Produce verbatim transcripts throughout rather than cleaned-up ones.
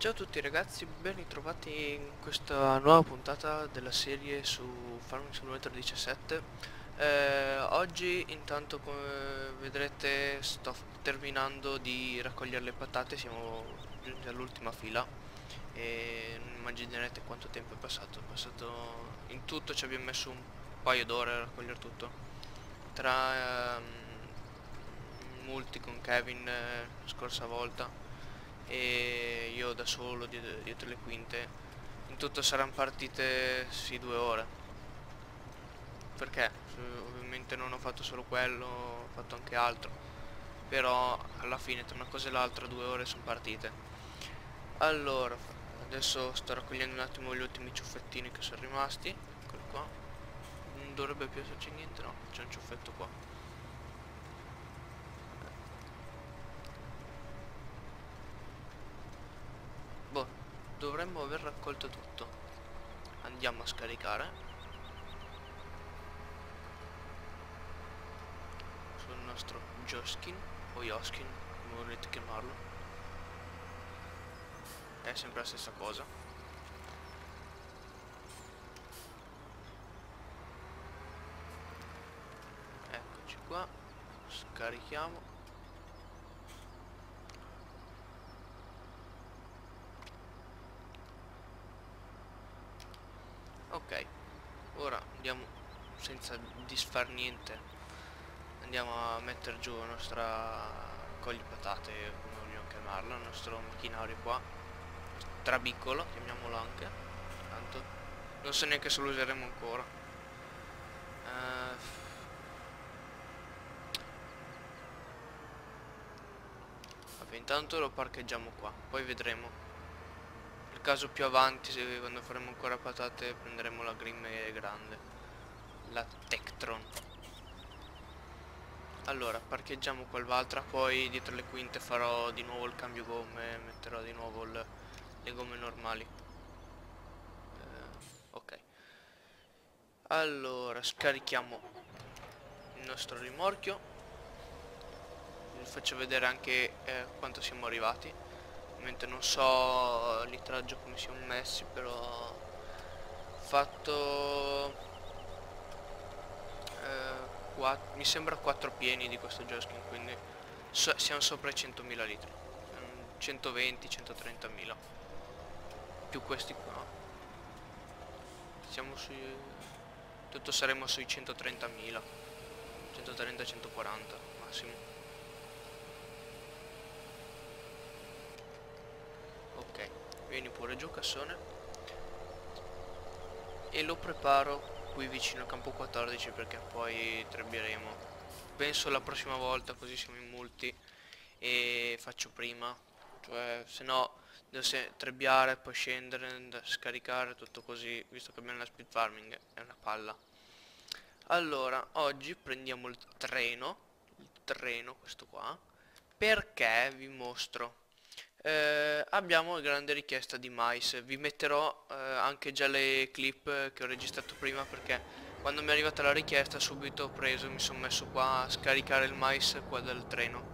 Ciao a tutti ragazzi, ben ritrovati in questa nuova puntata della serie su Farming Simulator diciassette. Eh, oggi intanto, come vedrete, sto terminando di raccogliere le patate, siamo giunti all'ultima fila e non immaginerete quanto tempo è passato. È passato in tutto, ci abbiamo messo un paio d'ore a raccogliere tutto. Tra ehm, multi con Kevin eh, la scorsa volta e io da solo dietro, dietro le quinte, in tutto saranno partite sì due ore, perché eh, ovviamente non ho fatto solo quello, ho fatto anche altro, però alla fine tra una cosa e l'altra due ore sono partite. Allora adesso sto raccogliendo un attimo gli ultimi ciuffettini che sono rimasti, eccoli qua. Non dovrebbe più esserci niente, no, c'è un ciuffetto qua. Boh, dovremmo aver raccolto tutto. Andiamo a scaricare sul nostro Joskin o Joskin, come volete chiamarlo, è sempre la stessa cosa. Eccoci qua, scarichiamo. Ok, ora andiamo senza disfar niente, andiamo a mettere giù la nostra cogli patate, come vogliamo chiamarla, il nostro macchinario qua, trabicolo, chiamiamolo anche, tanto non so neanche se lo useremo ancora. Uh, Vabbè, intanto lo parcheggiamo qua, poi vedremo. Nel caso più avanti, se quando faremo ancora patate, prenderemo la Grimme grande, la Tectron. Allora, parcheggiamo qua il Valtra, poi dietro le quinte farò di nuovo il cambio gomme, metterò di nuovo il, le gomme normali. Eh, ok. Allora, scarichiamo il nostro rimorchio. Vi faccio vedere anche eh, quanto siamo arrivati. Ovviamente non so litraggio come siamo messi, però ho fatto eh, quattro, mi sembra quattro pieni di questo Joskin, quindi so, siamo sopra i centomila litri, centoventi centotrentamila più questi qua, siamo sui, tutto saremo sui centotrentamila, centotrenta centoquaranta massimo. Ok, vieni pure giù cassone, e lo preparo qui vicino al campo quattordici perché poi trebbieremo, penso la prossima volta, così siamo in multi e faccio prima, cioè se no devo se trebbiare, poi scendere, scaricare, tutto così, visto che abbiamo la speed farming è una palla. Allora oggi prendiamo il treno, il treno questo qua, perché vi mostro. Eh, abbiamo grande richiesta di mais. Vi metterò eh, anche già le clip che ho registrato prima, perché quando mi è arrivata la richiesta subito ho preso e mi sono messo qua a scaricare il mais qua dal treno.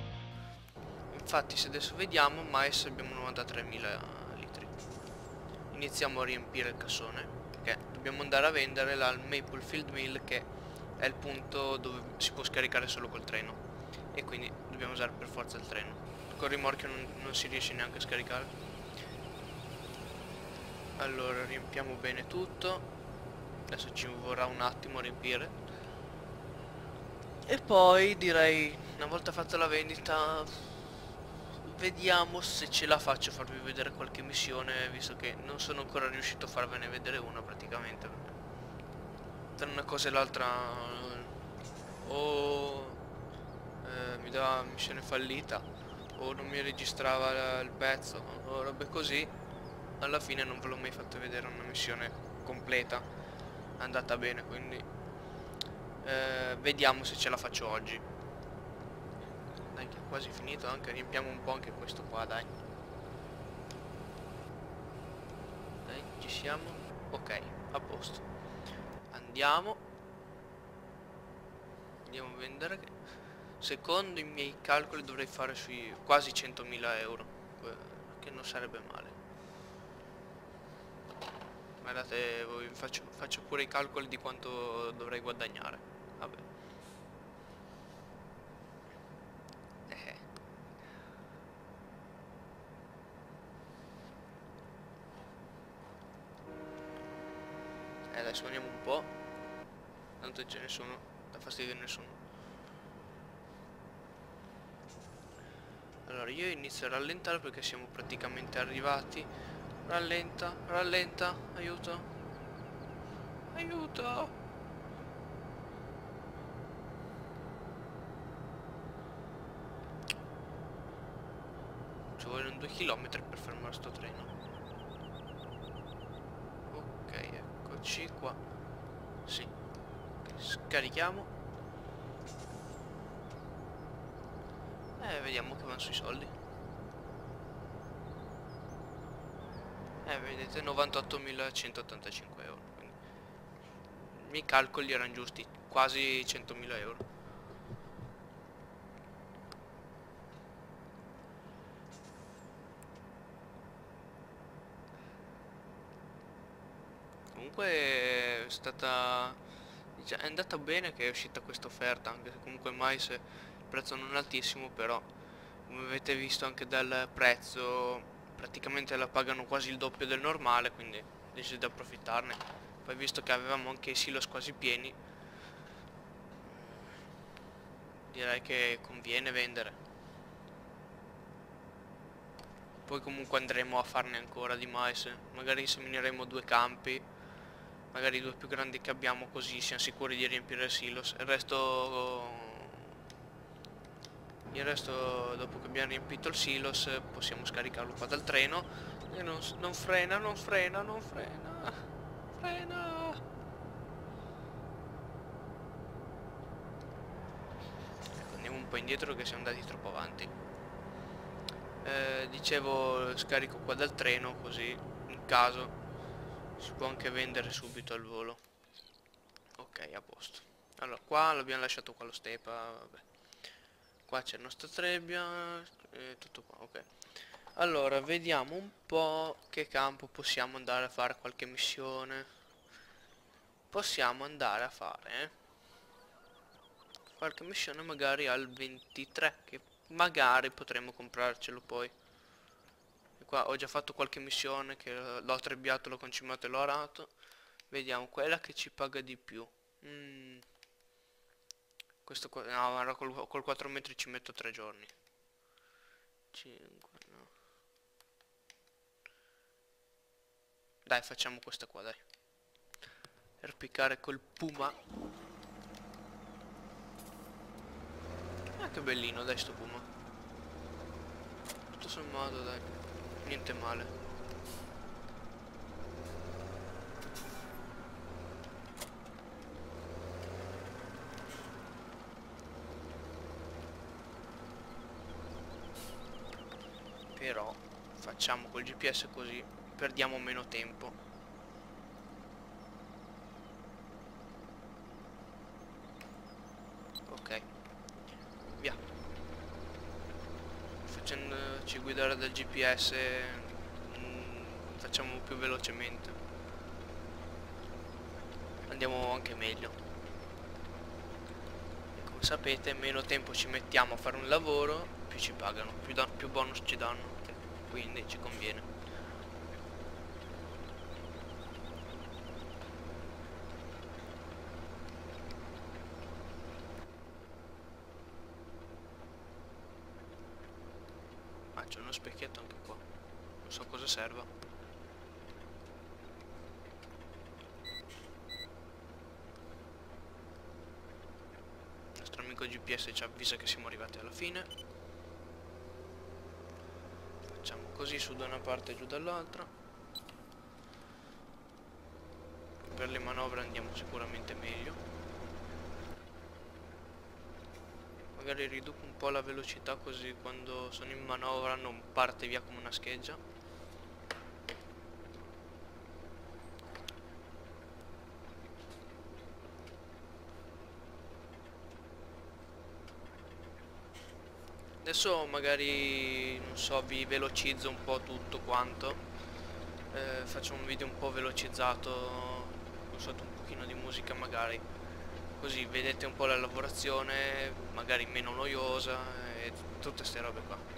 Infatti se adesso vediamo mais abbiamo novantatremila litri. iniziamo a riempire il cassone, perché dobbiamo andare a vendere al Maplefield Mill, che è il punto dove si può scaricare solo col treno, e quindi dobbiamo usare per forza il treno. Col rimorchio non, non si riesce neanche a scaricare. Allora riempiamo bene tutto, adesso ci vorrà un attimo a riempire, e poi direi, una volta fatta la vendita, vediamo se ce la faccio a farvi vedere qualche missione, visto che non sono ancora riuscito a farvene vedere una praticamente. Tra una cosa e l'altra o eh, mi dava missione fallita, o non mi registrava la- il pezzo, o robe così. Alla fine non ve l'ho mai fatto vedere una missione completa, andata bene, quindi eh, vediamo se ce la faccio oggi. Dai, che è quasi finito, anche riempiamo un po' anche questo qua, dai. Dai, ci siamo. Ok, a posto. Andiamo. Andiamo a vendere. Secondo i miei calcoli dovrei fare sui quasi centomila euro, che non sarebbe male. Guardate, voi faccio, faccio pure i calcoli di quanto dovrei guadagnare. Vabbè. Eh. Eh, adesso andiamo un po'. Tanto ce ne sono, dà fastidio a nessuno. Allora io inizio a rallentare perché siamo praticamente arrivati. Rallenta, rallenta, aiuto. Aiuto. Ci vogliono due chilometri per fermare sto treno. Ok, eccoci qua. Sì. Okay, scarichiamo. Eh, vediamo che vanno sui soldi. Eh, vedete, novantottomilacentottantacinque euro. Quindi i miei calcoli erano giusti, quasi centomila euro. Comunque è stata, è andata bene che è uscita questa offerta, anche se comunque mai se il prezzo non è altissimo, però come avete visto anche dal prezzo praticamente la pagano quasi il doppio del normale, quindi ho deciso di approfittarne. Poi visto che avevamo anche i silos quasi pieni, direi che conviene vendere. Poi comunque andremo a farne ancora di mais, magari insemineremo due campi, magari i due più grandi che abbiamo, così siamo sicuri di riempire il silos. Il resto il resto dopo che abbiamo riempito il silos possiamo scaricarlo qua dal treno. E non, non frena, non frena, non frena, frena. Ecco, andiamo un po' indietro che siamo andati troppo avanti. Eh, dicevo, scarico qua dal treno, così in caso si può anche vendere subito al volo. Ok, a posto. Allora, qua l'abbiamo lasciato qua lo stepa, vabbè. Qua c'è il nostro trebbia, e tutto qua, ok. Allora, vediamo un po' che campo possiamo andare a fare qualche missione. Possiamo andare a fare eh? qualche missione magari al ventitré, che magari potremmo comprarcelo poi. E qua ho già fatto qualche missione che l'ho trebbiato, l'ho concimato e l'ho arato. Vediamo quella che ci paga di più. Mm. Questo qua, no, guarda, col, col quattro metri ci metto tre giorni. cinque, no. Dai, facciamo questa qua, dai. Per piccare col puma. Ah, che bellino, dai, sto puma. Tutto sommato, dai. Niente male. Però facciamo col G P S così perdiamo meno tempo. Ok, via. Facendoci guidare dal G P S, mh, facciamo più velocemente, andiamo anche meglio. E come sapete, meno tempo ci mettiamo a fare un lavoro, più ci pagano, più, da, più bonus ci danno, quindi ci conviene. Ah, c'è uno specchietto anche qua, non so cosa serva. Il nostro amico G P S ci avvisa che siamo arrivati alla fine. Facciamo così su da una parte e giù dall'altra. Per le manovre andiamo sicuramente meglio. Magari riduco un po' la velocità così quando sono in manovra non parte via come una scheggia. Adesso magari, non so, vi velocizzo un po' tutto quanto, eh, faccio un video un po' velocizzato, sotto un pochino di musica magari, così vedete un po' la lavorazione, magari meno noiosa e tutte ste robe qua.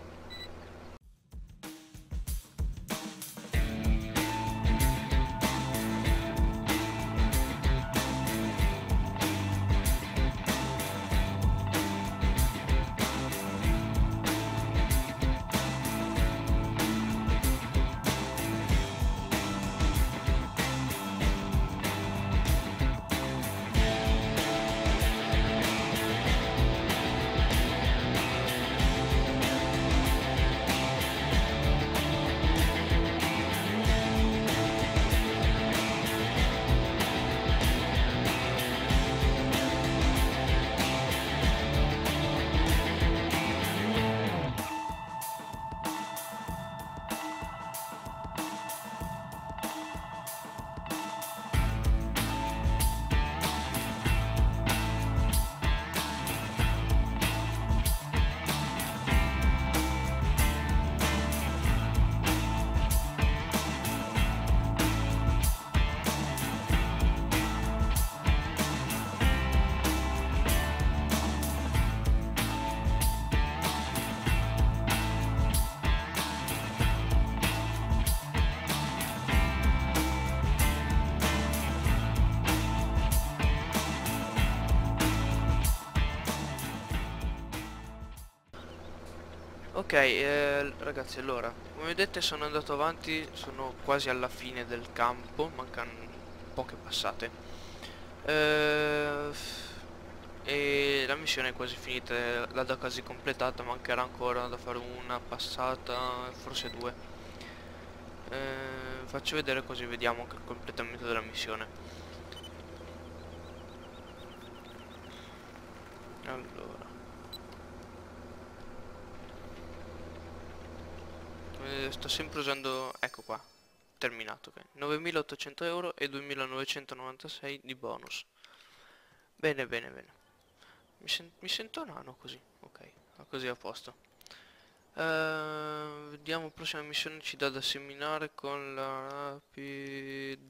Ok, eh, ragazzi, allora, come vedete sono andato avanti, sono quasi alla fine del campo, mancano poche passate. Eh, e la missione è quasi finita, la da quasi completata, mancherà ancora da fare una passata, forse due. Eh, faccio vedere così vediamo anche il completamento della missione. Allora. Eh, sto sempre usando, ecco qua, terminato, ok. novemilaottocento euro e duemilanovecentonovantasei di bonus. Bene, bene, bene. Mi, sen mi sento nano così, ok, così a posto. Uh, vediamo, prossima missione ci dà da seminare con la rapid...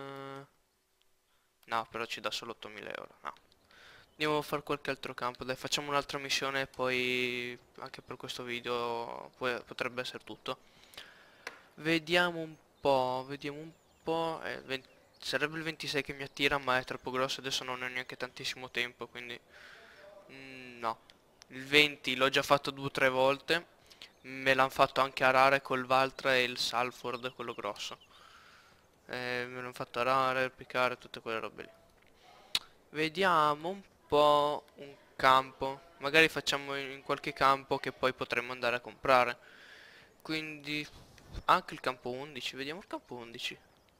No, però ci dà solo ottomila euro, no. Andiamo a fare qualche altro campo, dai, facciamo un'altra missione e poi anche per questo video poi potrebbe essere tutto. Vediamo un po', vediamo un po', eh, venti sarebbe il ventisei che mi attira ma è troppo grosso, adesso non ho neanche tantissimo tempo, quindi mm, no. Il venti l'ho già fatto due o tre volte, me l'hanno fatto anche arare col Valtra e il Salford, quello grosso. Eh, me l'hanno fatto arare, piccare, tutte quelle robe lì. Vediamo un po' un campo. Magari facciamo in qualche campo che poi potremmo andare a comprare. Quindi anche il campo undici, vediamo il campo undici.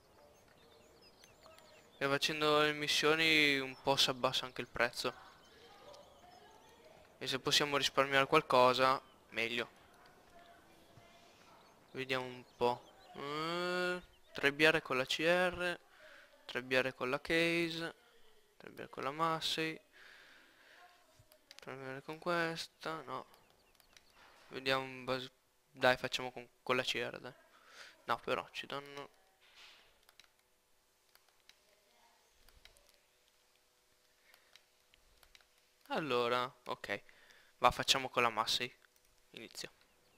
E facendo le missioni un po' si abbassa anche il prezzo. E se possiamo risparmiare qualcosa, meglio. Vediamo un po'. Eh, trebbiare con la C R, trebbiare con la Case, trebbiare con la Massey, trebbiare con questa, no. Vediamo un base... Dai, facciamo con, con la C R, dai. No, però ci danno... Allora, ok. Va, facciamo con la massa. Inizio.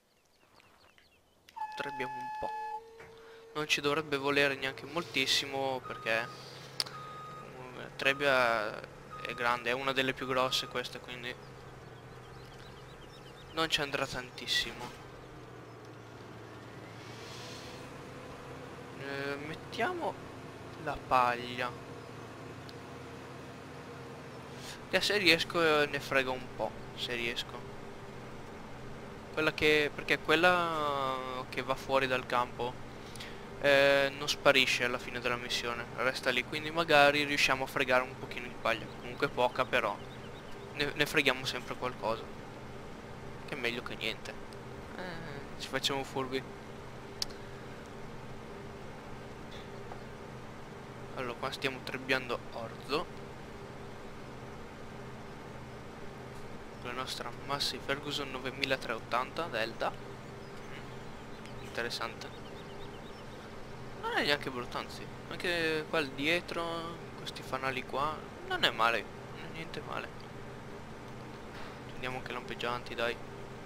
Trebbiamo un po'. Non ci dovrebbe volere neanche moltissimo perché mm, Trebbia è grande, è una delle più grosse queste, quindi non ci andrà tantissimo. Eh, mettiamo la paglia. Che se riesco eh, ne frega un po', se riesco. Quella che... perché quella che va fuori dal campo eh, non sparisce alla fine della missione, resta lì, quindi magari riusciamo a fregare un pochino di paglia, comunque poca però ne, ne freghiamo sempre qualcosa, che è meglio che niente. Eh, ci facciamo furbi. Allora qua stiamo trebbiando orzo con la nostra Massey Ferguson novemilatrecentottanta Delta. mm, interessante. Non è neanche brutto, anzi, anche qua al dietro, questi fanali qua, non è male, non è niente male. Andiamo anche lampeggianti, dai.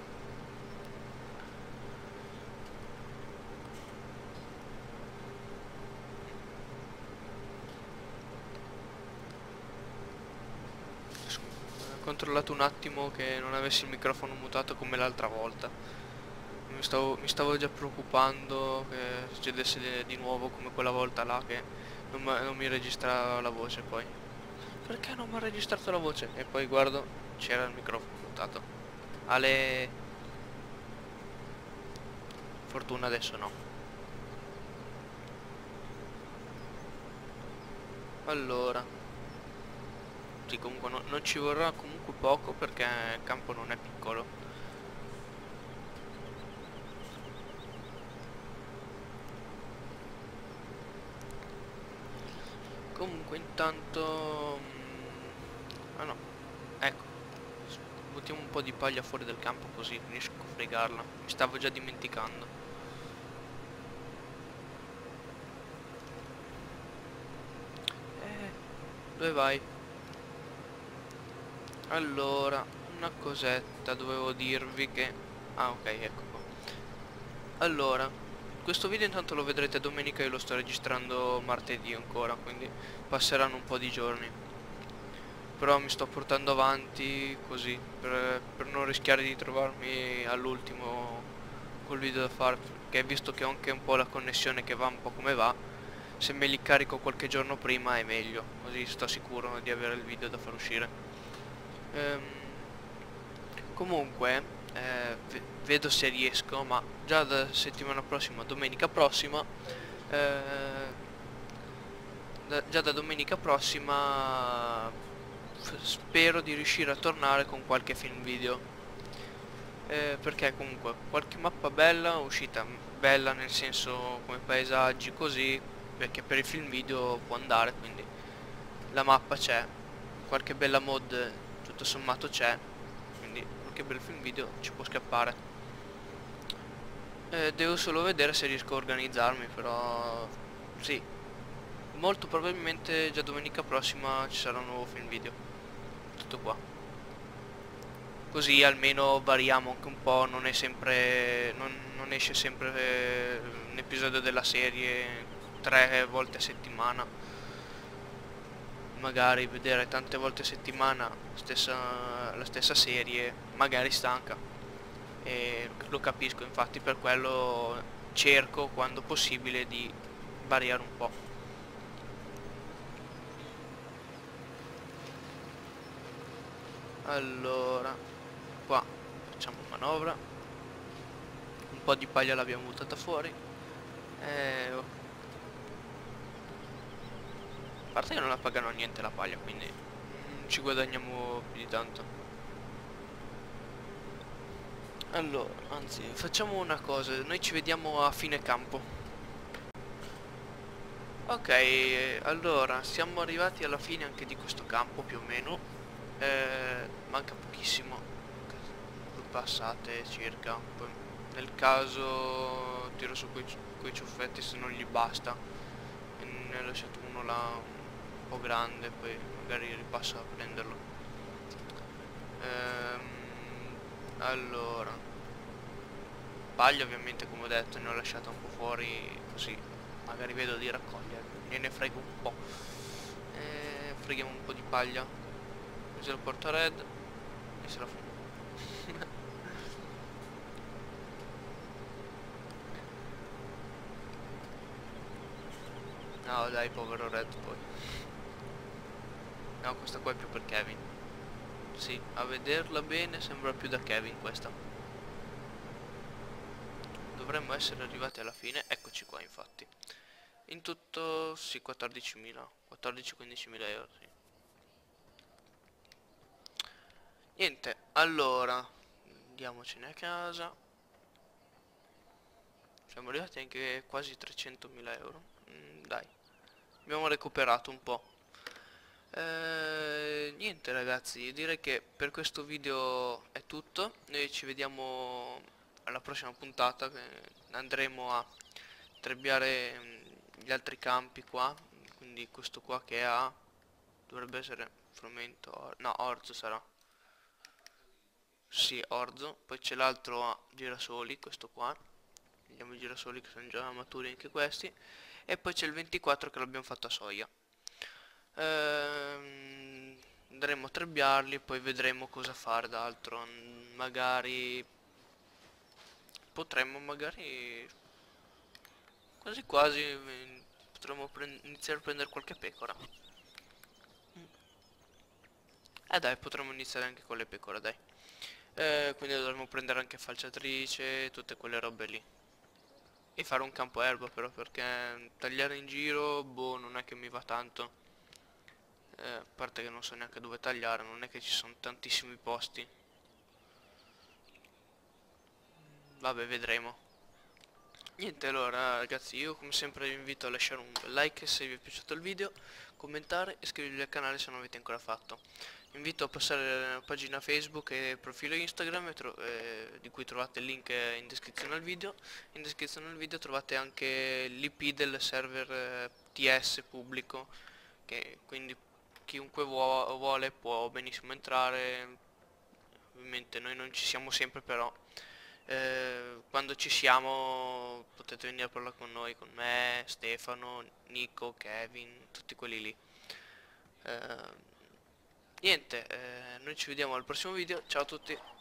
Ho controllato un attimo che non avessi il microfono mutato come l'altra volta. Mi stavo, mi stavo già preoccupando che succedesse di, di nuovo come quella volta là che non, non mi registrava la voce poi. Perché non mi ha registrato la voce? E poi guardo, c'era il microfono mutato. Ale... Fortuna adesso no. Allora. Sì, comunque no, non ci vorrà comunque poco perché il campo non è piccolo. Comunque intanto... mm, ah no, ecco. Buttiamo un po' di paglia fuori dal campo così riesco a fregarla. Mi stavo già dimenticando. Eh, dove vai? Allora, una cosetta, dovevo dirvi che... Ah ok, ecco qua. Allora, questo video intanto lo vedrete domenica, io lo sto registrando martedì ancora, quindi passeranno un po' di giorni. Però mi sto portando avanti così, per, per non rischiare di trovarmi all'ultimo col video da fare, perché visto che ho anche un po' la connessione che va un po' come va, se me li carico qualche giorno prima è meglio, così sto sicuro di avere il video da far uscire. Ehm, comunque, eh, vedo se riesco, ma già da settimana prossima, domenica prossima, eh, da, già da domenica prossima spero di riuscire a tornare con qualche film video, eh, perché comunque qualche mappa bella, uscita bella nel senso come paesaggi così, perché per il film video può andare, quindi la mappa c'è, qualche bella mod tutto sommato c'è, quindi qualche bel film video ci può scappare. Eh, devo solo vedere se riesco a organizzarmi, però sì, molto probabilmente già domenica prossima ci sarà un nuovo film video. Tutto qua. Così almeno variamo anche un po', non è sempre. non, non esce sempre eh, un episodio della serie tre volte a settimana. Magari vedere tante volte a settimana stessa, la stessa serie magari stanca. E lo capisco, infatti per quello cerco quando possibile di variare un po'. Allora, qua facciamo manovra. Un po' di paglia l'abbiamo buttata fuori. E... oh. A parte che non la pagano niente la paglia, quindi non ci guadagniamo più di tanto. Allora, anzi, facciamo una cosa. Noi ci vediamo a fine campo. Ok, allora, siamo arrivati alla fine anche di questo campo, più o meno. Eh, manca pochissimo, due passate circa, poi nel caso tiro su quei, quei ciuffetti se non gli basta, e ne ho lasciato uno là un po' grande, poi magari ripasso a prenderlo. ehm, allora, paglia ovviamente, come ho detto, ne ho lasciata un po' fuori, così magari vedo di raccogliere, gliene frego un po'. E freghiamo un po' di paglia, così lo porto a Red e se la fumo. No dai, povero Red poi. No, questa qua è più per Kevin. Sì, a vederla bene sembra più da Kevin questa. Dovremmo essere arrivati alla fine, eccoci qua infatti. In tutto sì, quattordicimila, quattordici quindicimila euro, sì. Niente, allora andiamocene a casa. Siamo arrivati anche quasi trecentomila euro. Mm, dai, abbiamo recuperato un po'. Eh, niente ragazzi, direi che per questo video è tutto. Noi ci vediamo alla prossima puntata, che andremo a trebbiare mm, gli altri campi qua. Quindi questo qua che ha, dovrebbe essere frumento, or- no, orzo sarà. Sì, orzo. Poi c'è l'altro a girasoli, questo qua. Vediamo i girasoli che sono già maturi anche questi. E poi c'è il ventiquattro che l'abbiamo fatto a soia. Ehm, andremo a trebbiarli, poi vedremo cosa fare d'altro. Mm, magari potremmo magari quasi quasi eh, potremmo pre- iniziare a prendere qualche pecora. Mm. Eh dai, potremmo iniziare anche con le pecore, dai. Eh, quindi dovremmo prendere anche falciatrice, tutte quelle robe lì. E fare un campo erba però, perché tagliare in giro, boh, non è che mi va tanto. Eh, a parte che non so neanche dove tagliare, non è che ci sono tantissimi posti. Vabbè, vedremo. Niente, allora ragazzi, io come sempre vi invito a lasciare un bel like se vi è piaciuto il video, commentare e iscrivervi al canale se non l'avete ancora fatto. Vi invito a passare la pagina Facebook e profilo Instagram, eh, di cui trovate il link in descrizione al video. In descrizione al video trovate anche l'I P del server eh, T S pubblico, che quindi chiunque vuo vuole può benissimo entrare. Ovviamente noi non ci siamo sempre, però eh, quando ci siamo potete venire a parlare con noi, con me, Stefano, Nico, Kevin, tutti quelli lì. Eh, niente, eh, noi ci vediamo al prossimo video, ciao a tutti.